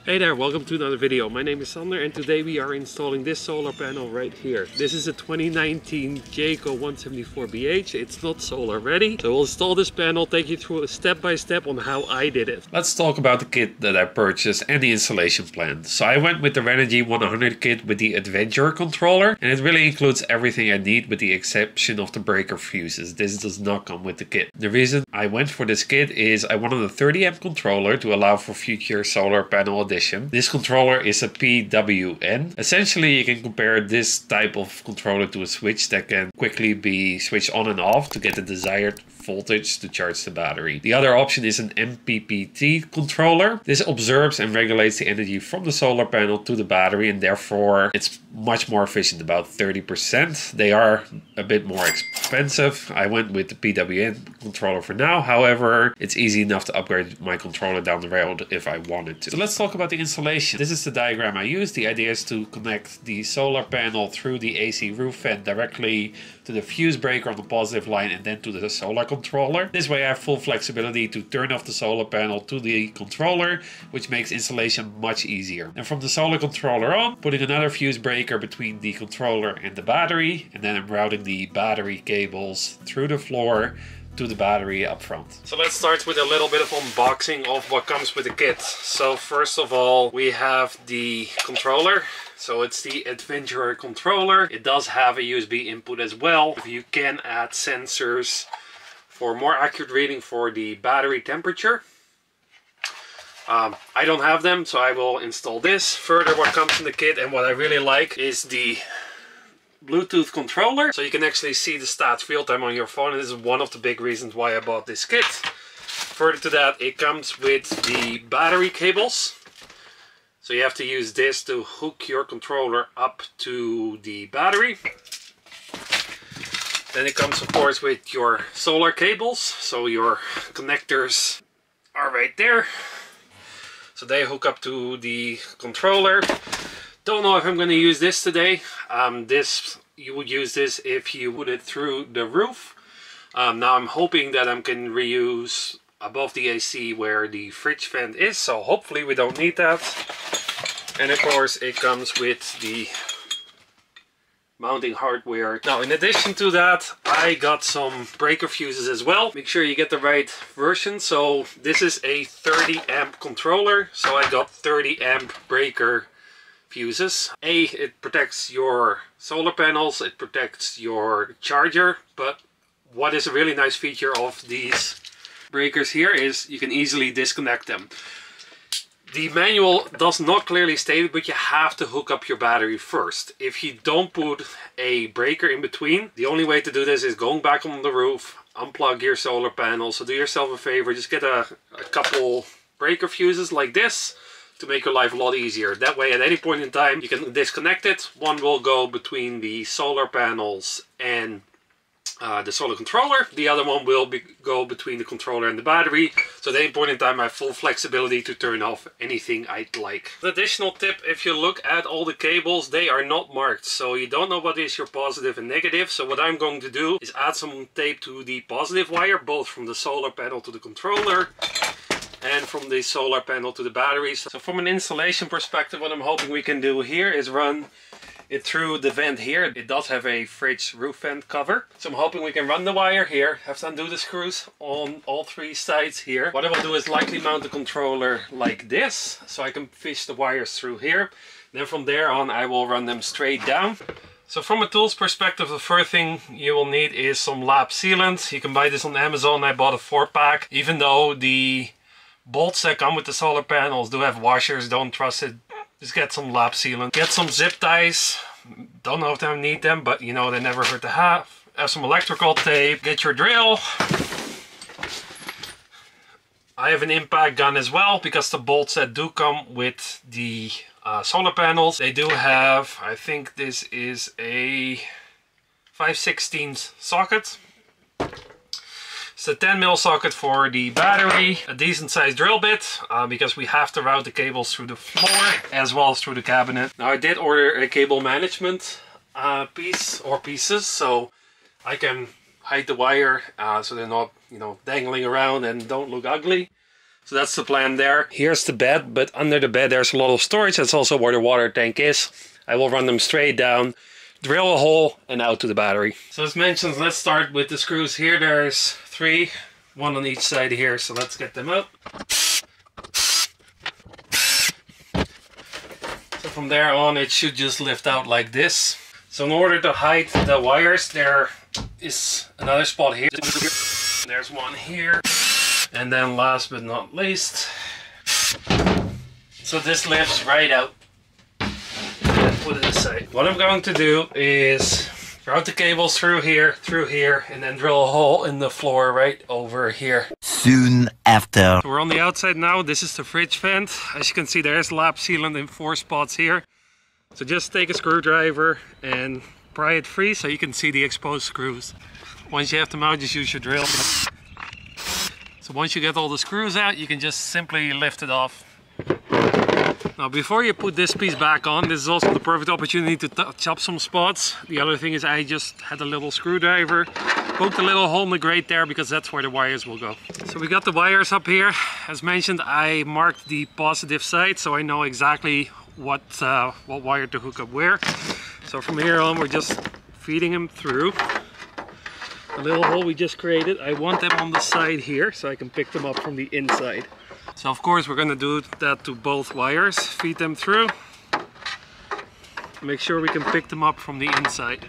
Hey there, welcome to another video. My name is Sander and today we are installing this solar panel right here. This is a 2019 Jayco 174BH. It's not solar ready. So we'll install this panel, take you through a step-by-step on how I did it. Let's talk about the kit that I purchased and the installation plan. So I went with the Renogy 100 kit with the Adventure controller, and it really includes everything I need with the exception of the breaker fuses. This does not come with the kit. The reason I went for this kit is I wanted a 30 amp controller to allow for future solar panel addition. This controller is a PWM. Essentially, you can compare this type of controller to a switch that can quickly be switched on and off to get the desired voltage to charge the battery. The other option is an MPPT controller. This observes and regulates the energy from the solar panel to the battery, and therefore it's much more efficient, about 30%. They are a bit more expensive. I went with the PWM controller for now. However, it's easy enough to upgrade my controller down the road if I wanted to. So let's talk about the installation. This is the diagram I used. The idea is to connect the solar panel through the AC roof vent directly to the fuse breaker on the positive line and then to the solar controller. This way I have full flexibility to turn off the solar panel to the controller, which makes installation much easier. And from the solar controller on, putting another fuse breaker between the controller and the battery, and then I'm routing the battery cables through the floor to the battery up front. So let's start with a little bit of unboxing of what comes with the kit. So first of all, we have the controller. So it's the Adventure controller. It does have a USB input as well. You can add sensors for more accurate reading for the battery temperature. I don't have them, so I will install this. Further, what comes in the kit and what I really like is the Bluetooth controller. So you can actually see the stats real time on your phone. And this is one of the big reasons why I bought this kit. Further to that, it comes with the battery cables. So you have to use this to hook your controller up to the battery. Then it comes of course with your solar cables. So your connectors are right there. So they hook up to the controller. Don't know if I'm going to use this today. You would use this if you put it through the roof. Now I'm hoping that I can reuse above the AC where the fridge vent is, so hopefully we don't need that. And of course it comes with the mounting hardware. Now in addition to that, I got some breaker fuses as well. Make sure you get the right version. So this is a 30 amp controller, so I got 30 amp breaker fuses. It protects your solar panels, it protects your charger, but what is a really nice feature of these breakers here is you can easily disconnect them. The manual does not clearly state it, but you have to hook up your battery first. If you don't put a breaker in between, the only way to do this is going back on the roof, unplug your solar panel. So do yourself a favor, just get a couple breaker fuses like this to make your life a lot easier. That way at any point in time you can disconnect it. One will go between the solar panels and the solar controller. The other one will go between the controller and the battery. So at any point in time I have full flexibility to turn off anything I'd like. An additional tip, if you look at all the cables, they are not marked. So you don't know what is your positive and negative. So what I'm going to do is add some tape to the positive wire, both from the solar panel to the controller and from the solar panel to the batteries. So from an installation perspective, what I'm hoping we can do here is run it through the vent here. It does have a fridge roof vent cover. So I'm hoping we can run the wire here, have to undo the screws on all three sides here. What I will do is likely mount the controller like this, so I can fish the wires through here. Then from there on I will run them straight down. So from a tools perspective, the first thing you will need is some lap sealant. You can buy this on Amazon. I bought a 4-pack. Even though the bolts that come with the solar panels do have washers, don't trust it. Just get some lap sealant. Get some zip ties. Don't know if I need them, but you know, they never hurt to have. Have some electrical tape. Get your drill. I have an impact gun as well, because the bolts that do come with the solar panels, they do have, I think this is a 5/16 socket. It's a 10mm socket for the battery, a decent sized drill bit, because we have to route the cables through the floor as well as through the cabinet. Now I did order a cable management piece or pieces, so I can hide the wire so they're not, you know, dangling around and don't look ugly. So that's the plan there. Here's the bed, but under the bed there's a lot of storage. That's also where the water tank is. I will run them straight down, drill a hole and out to the battery. So as mentioned, let's start with the screws here. There's 3, 1 on each side here. So let's get them out. So from there on it should just lift out like this. So in order to hide the wires, there is another spot here. There's one here. And then last but not least, so this lifts right out. Put it aside. What I'm going to do is route the cables through here, and then drill a hole in the floor right over here. Soon after. So we're on the outside now. This is the fridge vent. As you can see, there's lap sealant in 4 spots here. So just take a screwdriver and pry it free so you can see the exposed screws. Once you have them out, just use your drill. So once you get all the screws out, you can just simply lift it off. Now before you put this piece back on, this is also the perfect opportunity to touch up some spots. The other thing is I just had a little screwdriver, poked a little hole in the grate there because that's where the wires will go. So we got the wires up here. As mentioned, I marked the positive side so I know exactly what wire to hook up where. So from here on we're just feeding them through. The little hole we just created, I want them on the side here so I can pick them up from the inside. So of course we're going to do that to both wires, feed them through, make sure we can pick them up from the inside.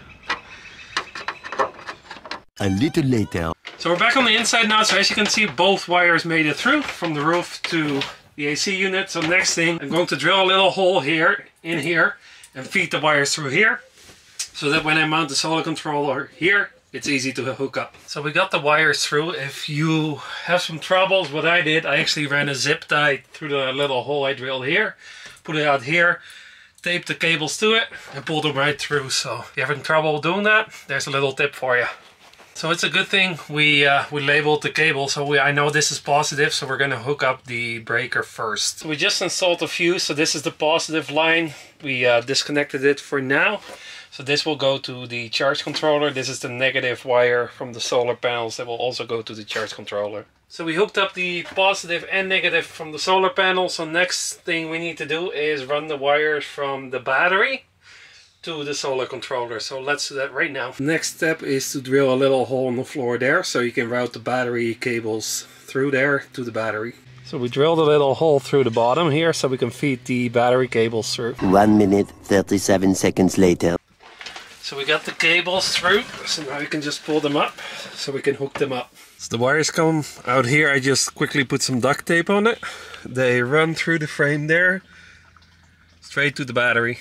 A little later. So we're back on the inside now, so as you can see both wires made it through from the roof to the AC unit. So next thing, I'm going to drill a little hole here, in here, and feed the wires through here, so that when I mount the solar controller here, it's easy to hook up. So we got the wires through. If you have some troubles, what I did, I actually ran a zip tie through the little hole I drilled here, put it out here, taped the cables to it, and pulled them right through. So if you're having trouble doing that, there's a little tip for you. So it's a good thing we labeled the cable, so I know this is positive, so we're going to hook up the breaker first. So we just installed the fuse, so this is the positive line. We disconnected it for now. So this will go to the charge controller. This is the negative wire from the solar panels that will also go to the charge controller. So we hooked up the positive and negative from the solar panel. So next thing we need to do is run the wires from the battery to the solar controller. So let's do that right now. Next step is to drill a little hole in the floor there so you can route the battery cables through there to the battery. So we drilled a little hole through the bottom here so we can feed the battery cables through. 1 minute, 37 seconds later. So we got the cables through, so now we can just pull them up so we can hook them up. So the wires come out here. I just quickly put some duct tape on it. They run through the frame there, straight to the battery.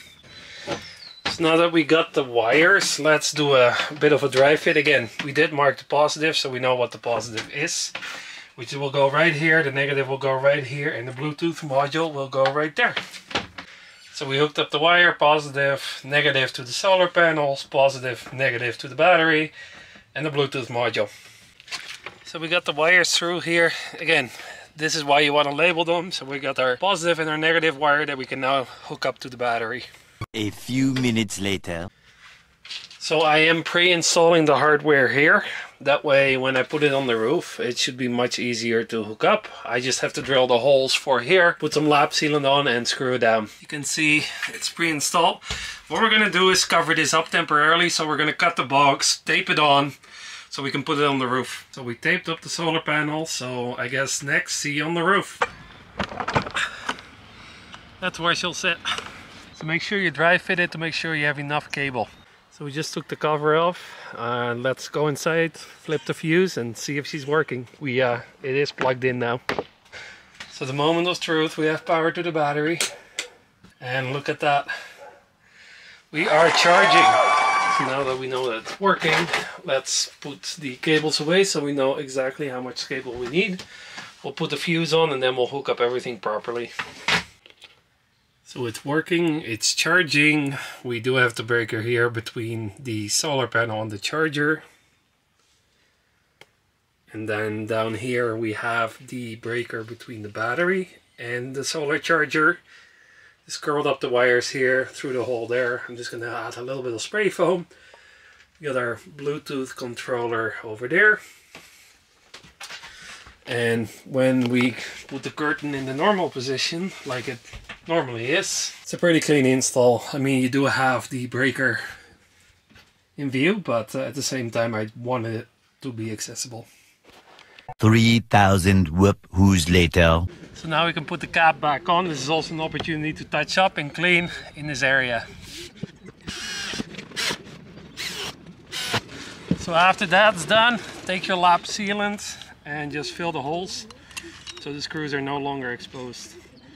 So now that we got the wires, let's do a bit of a dry fit again. We did mark the positive, so we know what the positive is, which will go right here, the negative will go right here, and the Bluetooth module will go right there. So we hooked up the wire, positive, negative to the solar panels, positive, negative to the battery, and the Bluetooth module. So we got the wires through here. Again, this is why you want to label them. So we got our positive and our negative wire that we can now hook up to the battery. A few minutes later. So I am pre-installing the hardware here. That way when I put it on the roof, it should be much easier to hook up. I just have to drill the holes for here, put some lap sealant on and screw it down. You can see it's pre-installed. What we're going to do is cover this up temporarily. So we're going to cut the box, tape it on, so we can put it on the roof. So we taped up the solar panel. So I guess next, see you on the roof. That's where she'll sit. So make sure you dry fit it to make sure you have enough cable. So we just took the cover off. Let's go inside, flip the fuse and see if she's working. It is plugged in now. So the moment of truth, we have power to the battery. And look at that. We are charging. So now that we know that it's working, let's put the cables away so we know exactly how much cable we need. We'll put the fuse on and then we'll hook up everything properly. So it's working, it's charging. We do have the breaker here between the solar panel and the charger. And then down here we have the breaker between the battery and the solar charger. Just curled up the wires here through the hole there. I'm just going to add a little bit of spray foam. We got our Bluetooth controller over there. And when we put the curtain in the normal position, like it normally is, it's a pretty clean install. I mean, you do have the breaker in view, but at the same time I wanted it to be accessible. 3,000 whoop-hoos later. So now we can put the cap back on. This is also an opportunity to touch up and clean in this area. So after that's done, take your lap sealant and just fill the holes so the screws are no longer exposed.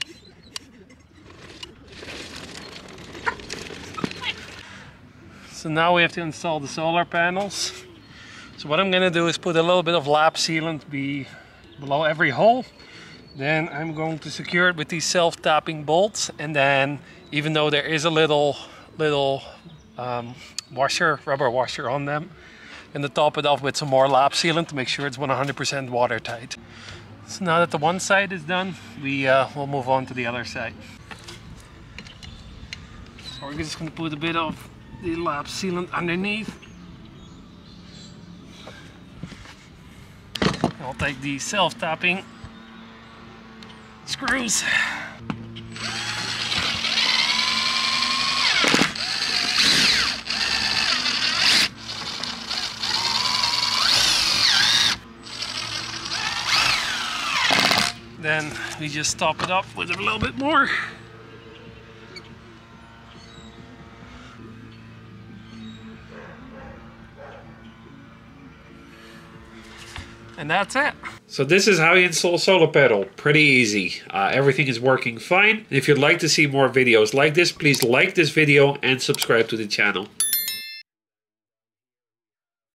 So now we have to install the solar panels. So what I'm going to do is put a little bit of lap sealant below every hole. Then I'm going to secure it with these self-tapping bolts, and then even though there is a little rubber washer on them, and to top it off with some more lap sealant to make sure it's 100% watertight. So now that the one side is done, we'll move on to the other side. So we're just going to put a bit of the lap sealant underneath. I'll take the self-tapping screws. Then we just top it up with a little bit more. And that's it. So this is how you install a solar panel. Pretty easy. Everything is working fine. If you'd like to see more videos like this, please like this video and subscribe to the channel.